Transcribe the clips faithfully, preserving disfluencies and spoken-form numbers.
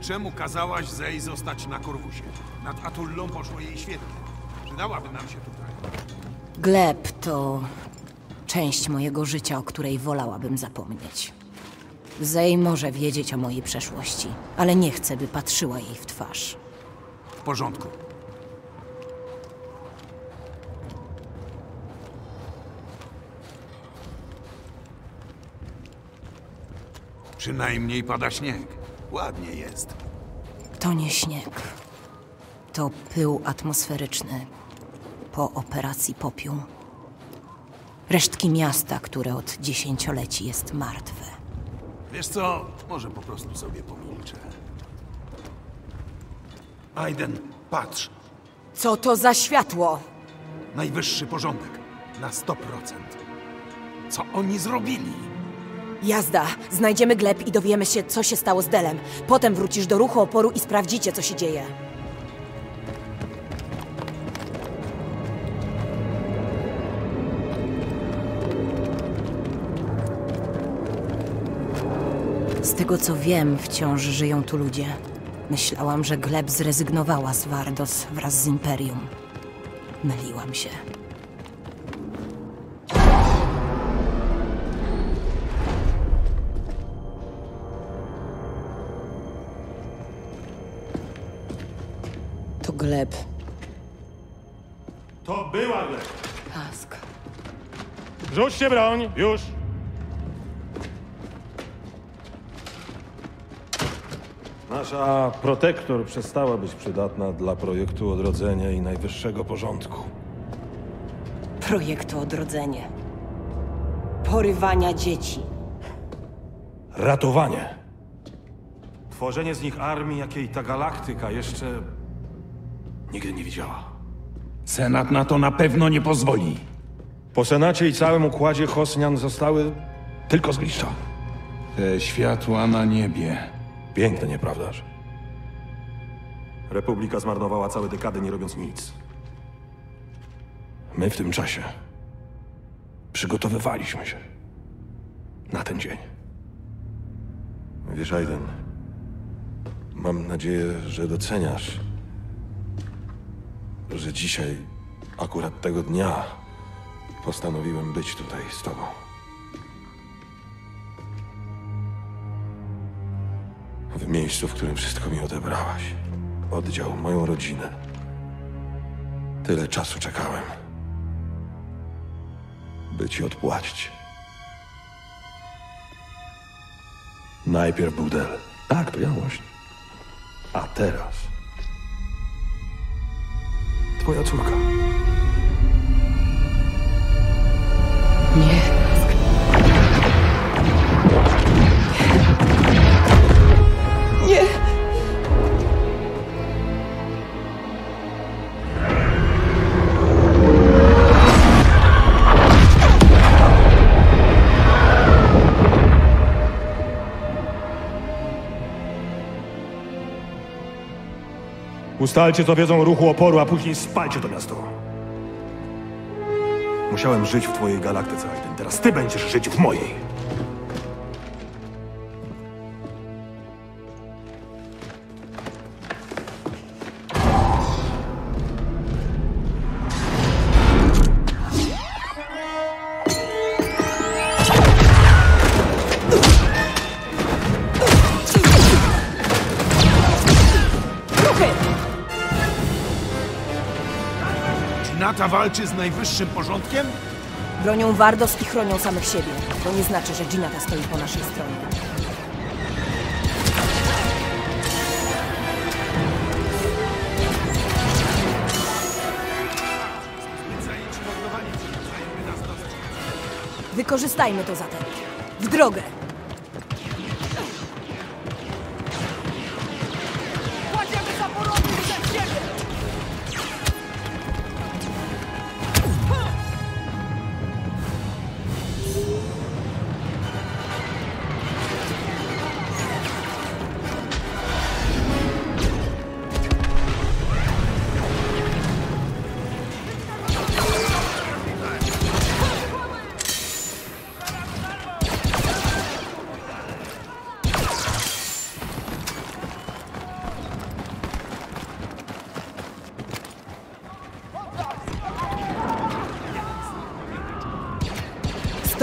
czemu kazałaś Zej zostać na Korwusie? Nad Atullą poszło jej świetnie. Przydałaby nam się tutaj. Gleb to część mojego życia, o której wolałabym zapomnieć. Zej może wiedzieć o mojej przeszłości, ale nie chcę, by patrzyła jej w twarz. W porządku. Przynajmniej pada śnieg. Ładnie jest. To nie śnieg. To pył atmosferyczny po operacji Popiół. Resztki miasta, które od dziesięcioleci jest martwe. Wiesz co? Może po prostu sobie pomilczę. Aiden, patrz. Co to za światło? Najwyższy porządek. Na sto procent. Co oni zrobili? Jazda! Znajdziemy Gleb i dowiemy się, co się stało z Delem. Potem wrócisz do ruchu oporu i sprawdzicie, co się dzieje. Z tego, co wiem, wciąż żyją tu ludzie. Myślałam, że Gleb zrezygnowała z Vardos wraz z Imperium. Myliłam się. To Gleb. To była Gleb. Task. Rzućcie broń, już! Nasza protektor przestała być przydatna dla projektu odrodzenia i najwyższego porządku. Projektu Odrodzenie. Porywania dzieci. Ratowanie. Tworzenie z nich armii, jakiej ta galaktyka jeszcze nigdy nie widziała. Senat na to na pewno nie pozwoli. Po Senacie i całym układzie Hosnian zostały tylko zgliszcza. Te światła na niebie. Piękne, nieprawdaż? Republika zmarnowała całe dekady, nie robiąc nic. My w tym czasie przygotowywaliśmy się na ten dzień. Wiesz, Aiden, mam nadzieję, że doceniasz, że dzisiaj, akurat tego dnia, postanowiłem być tutaj z tobą. W miejscu, w którym wszystko mi odebrałaś. Oddział, moją rodzinę. Tyle czasu czekałem, by ci odpłacić. Najpierw był Del. Tak, to ja właśnie. A teraz twoja córka. Nie. Nie! Ustalcie, co wiedzą ruchu oporu, a później spalcie to miasto. Musiałem żyć w twojej galaktyce, Aiden. Teraz ty będziesz żyć w mojej. Nata walczy z najwyższym porządkiem? Bronią Vardos i chronią samych siebie. To nie znaczy, że Dżinata stoi po naszej stronie. Wykorzystajmy to zatem. W drogę! Kładziemy zaporowy przed siebie!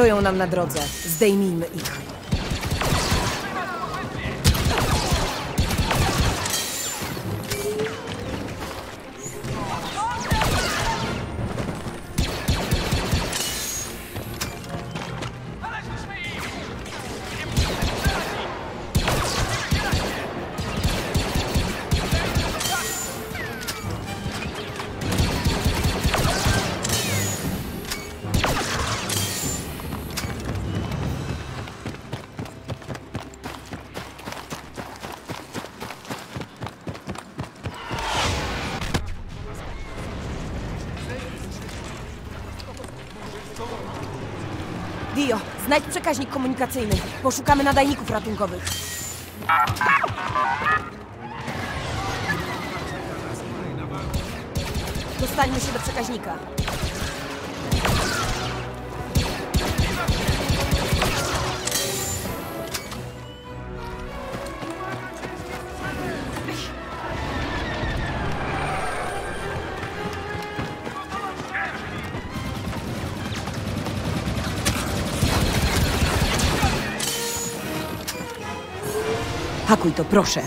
Stoją nam na drodze. Zdejmijmy ich. Dio, znajdź przekaźnik komunikacyjny. Poszukamy nadajników ratunkowych. Dostańmy się do przekaźnika. Hakuj to, proszę.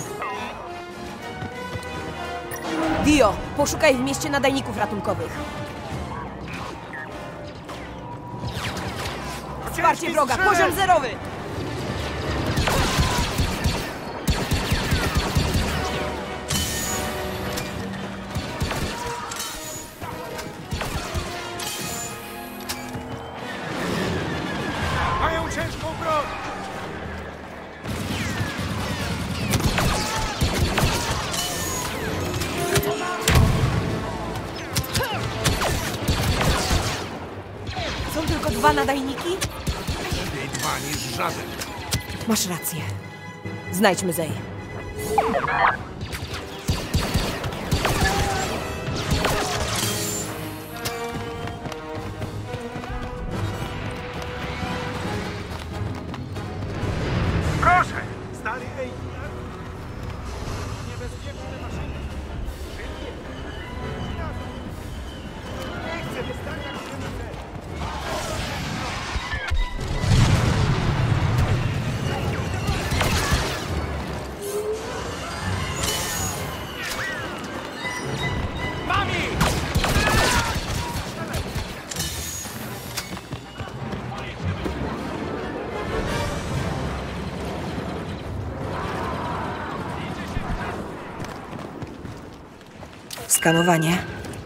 Dio, poszukaj w mieście nadajników ratunkowych. Wsparcie wroga, poziom zerowy! Mają ciężką broń! Są tylko dwa nadajniki? Lepiej dwa niż żaden. Masz rację. Znajdźmy Zej. Proszę! Stary ej! Niebezpieczne maszyny! Nie chcę wystania granicy! Mami! Skanowanie.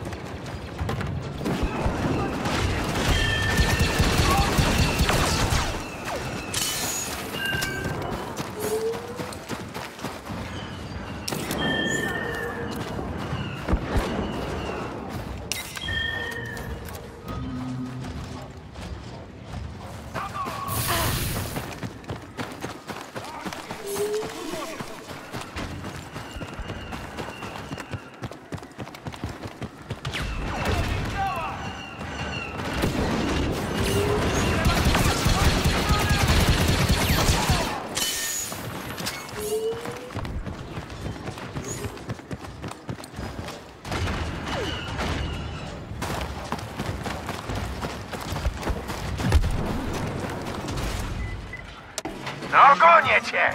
No gonię cię!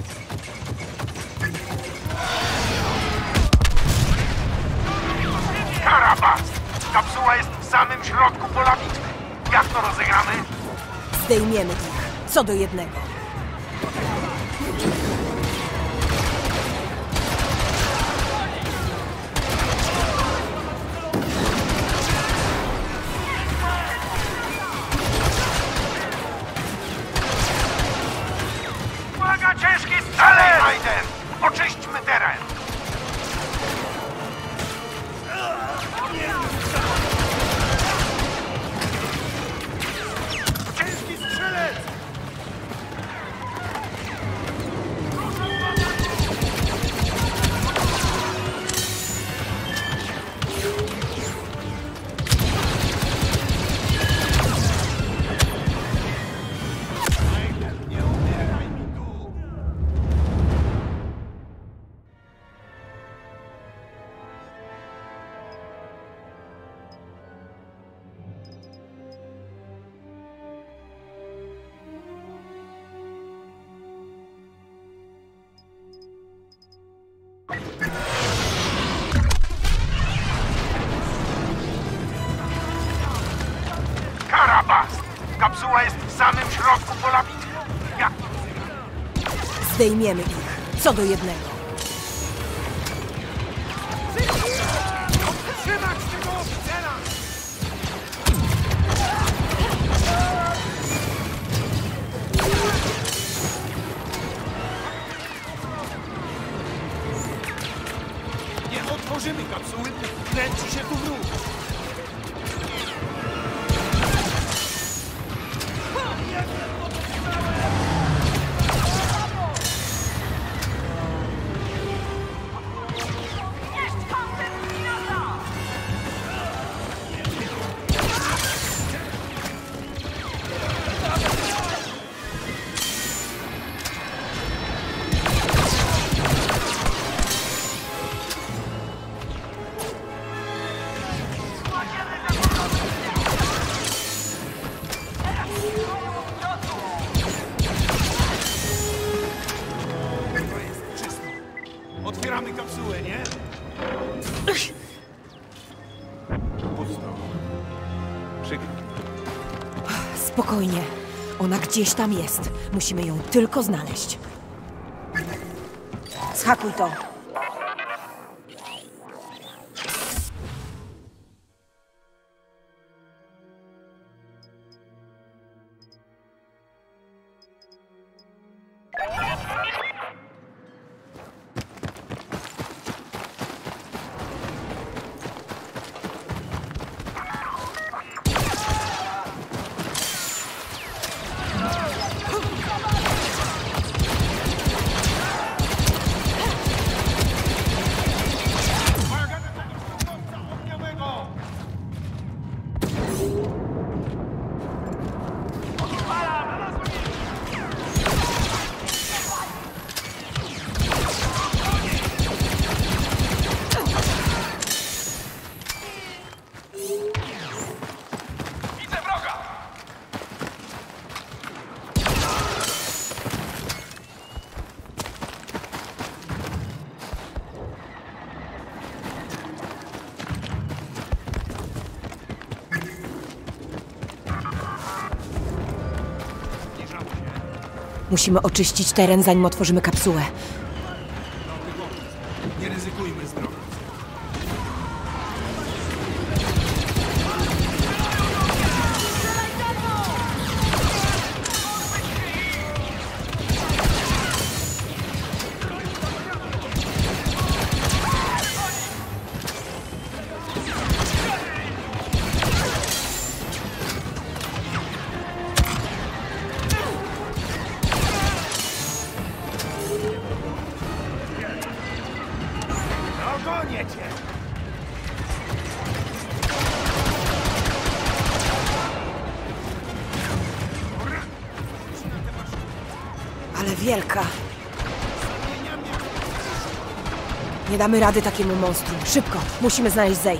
Karabas! Kapsuła jest w samym środku pola bitwy. Jak to rozegramy? Zdejmiemy ich. Co do jednego. Uwaga, ciężki strzelec! Aiden! Oczyśćmy teren! Ciężki strzelec! Karabas! Kapsuła jest w samym środku pola bitwy. Jak Zdejmiemy ich. Co do jednego. trzymać tego oficera! Nie otworzymy kapsuły, kręci się tu wróg. To jest czysto. Otwieramy kapsułę, nie? Pusto. Przykro. Spokojnie. Ona gdzieś tam jest. Musimy ją tylko znaleźć. Zhakuj to. Uwaga na tego szturmowca ogniowego! Odpala! Znalazłem je! Widzę wroga! Zbliżamy się. Musimy oczyścić teren, zanim otworzymy kapsułę. Dobry pomysł. Nie ryzykujmy zdrowia. Dogonię cię! Ale wielka. Nie damy rady takiemu monstrum. Szybko. Musimy znaleźć Zej.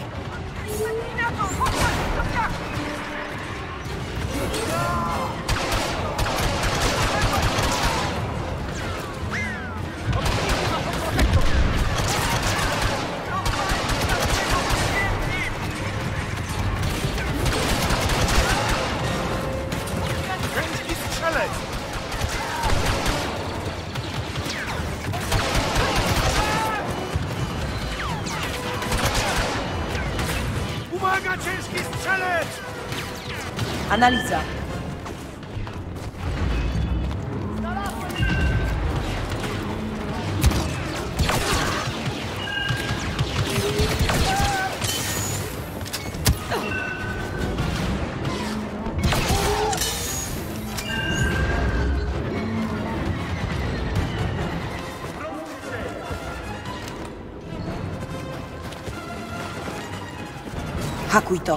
Ciężki strzelec! Uwaga, ciężki strzelec! Analiza. Hakuj to.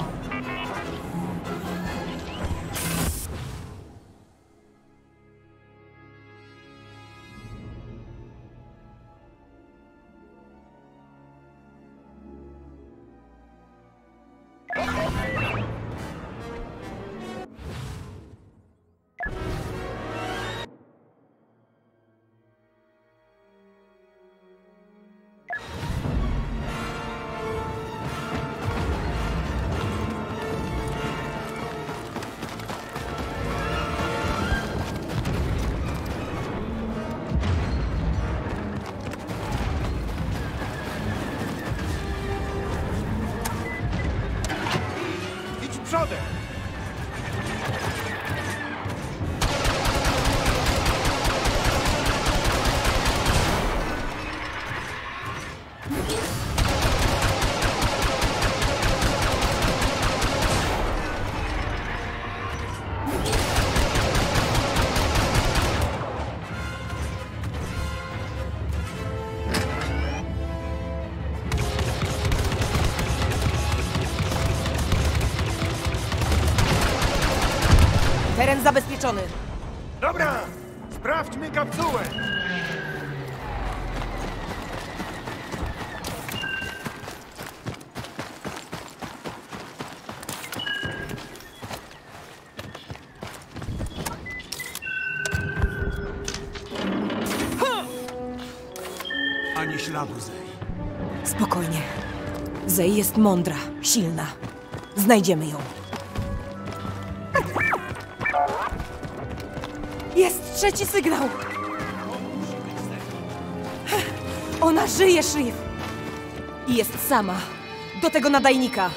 przodem! Teren zabezpieczony. Dobra! Sprawdźmy kapsułę! Ani śladu, Zej. Spokojnie. Zej jest mądra, silna. Znajdziemy ją. Jest trzeci sygnał! Ona żyje, Shriv! I jest sama. Do tego nadajnika.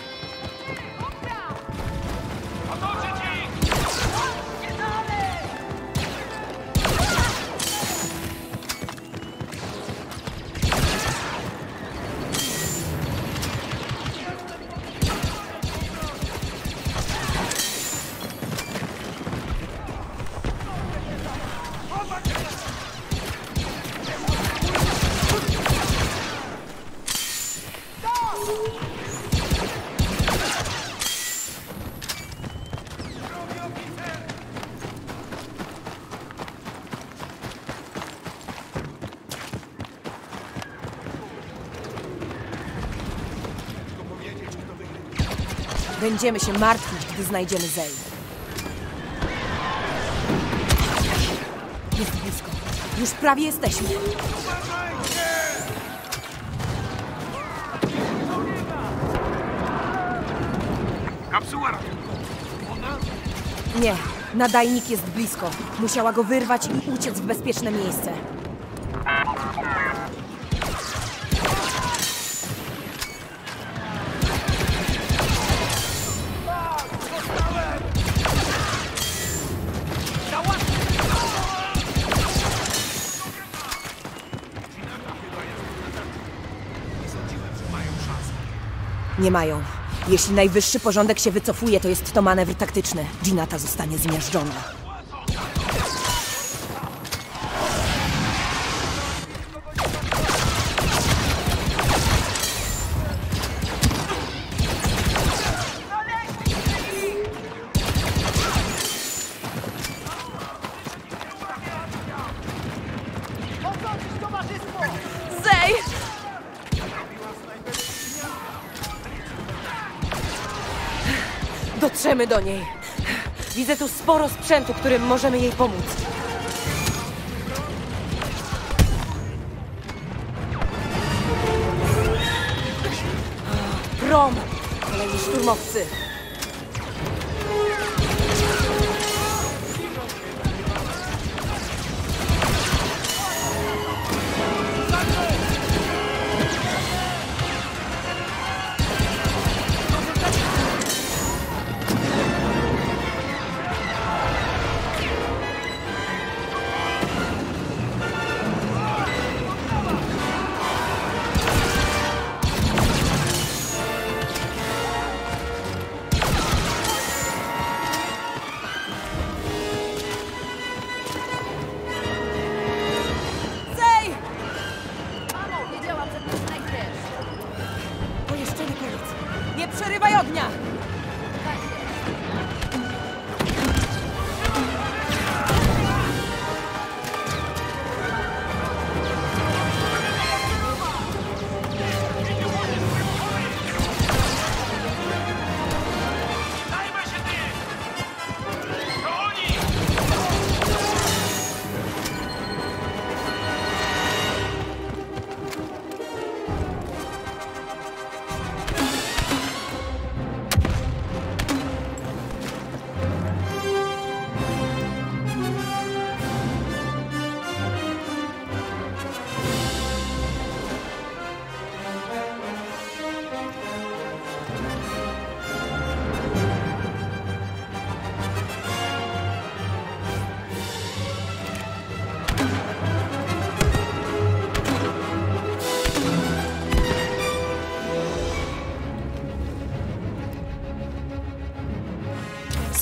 Będziemy się martwić, gdy znajdziemy Zej. Jest blisko. Już prawie jesteśmy. Kapsuła ratunkowa. Ona? Nie, nadajnik jest blisko. Musiała go wyrwać i uciec w bezpieczne miejsce. Nie mają. Jeśli najwyższy porządek się wycofuje, to jest to manewr taktyczny. Dżinata zostanie zmiażdżona. Zej! Dotrzemy do niej. Widzę tu sporo sprzętu, którym możemy jej pomóc. Grom! Kolejni szturmowcy. Nie przerywaj ognia!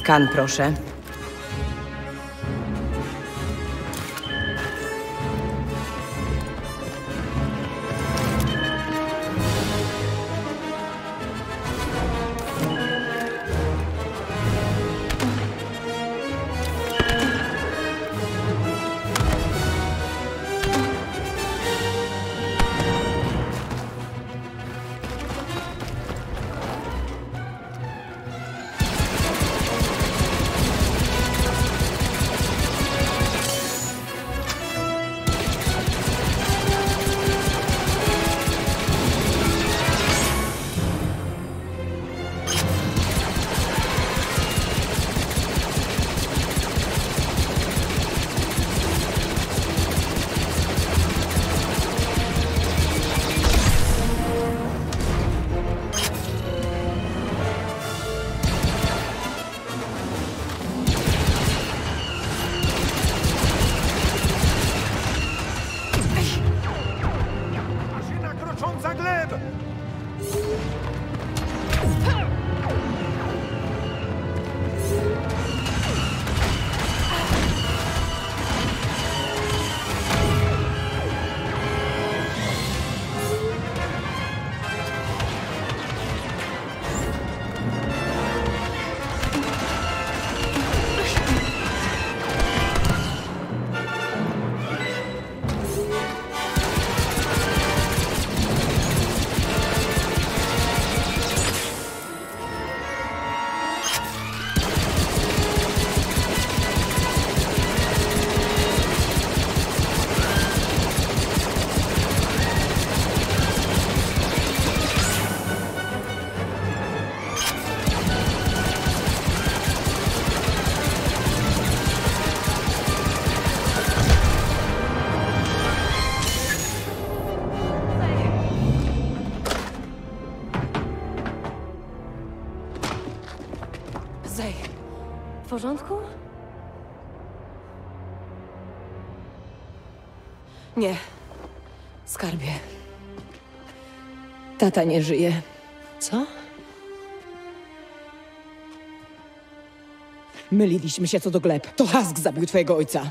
Skan, proszę. Maszyna krocząca gleb! Zej, w porządku? Nie. Skarbie. Tata nie żyje. Co? Myliliśmy się co do gleb. To Husk zabił twojego ojca.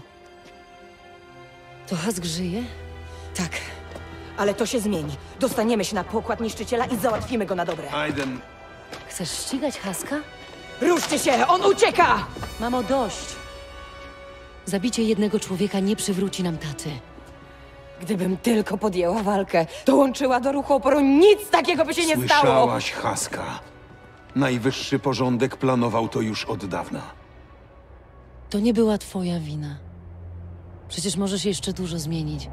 To Husk żyje? Tak. Ale to się zmieni. Dostaniemy się na pokład niszczyciela i załatwimy go na dobre. Aiden, Chcesz ścigać Huska? Ruszcie się! On ucieka! Mamo, dość! Zabicie jednego człowieka nie przywróci nam taty. Gdybym tylko podjęła walkę, dołączyła do ruchu oporu, nic takiego by się nie stało! słyszałaś Huska. Najwyższy porządek planował to już od dawna. To nie była twoja wina. Przecież możesz jeszcze dużo zmienić.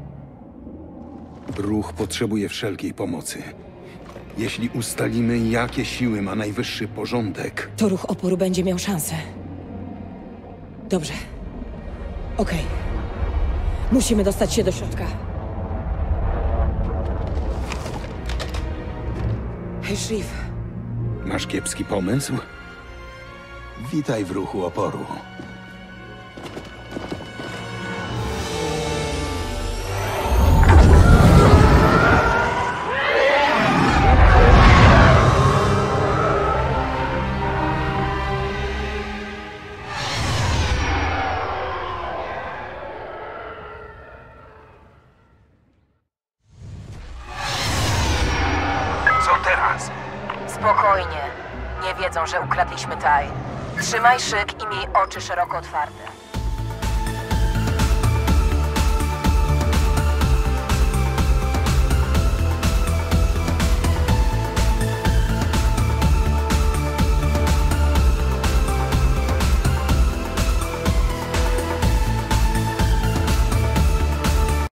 Ruch potrzebuje wszelkiej pomocy. Jeśli ustalimy, jakie siły ma najwyższy porządek, To ruch oporu będzie miał szansę. Dobrze. Okej. Musimy dostać się do środka. Hej, Shriv. masz kiepski pomysł? Witaj w ruchu oporu. Co teraz? Spokojnie. Nie wiedzą, że ukradliśmy Taj. Trzymaj szyk i miej oczy szeroko otwarte.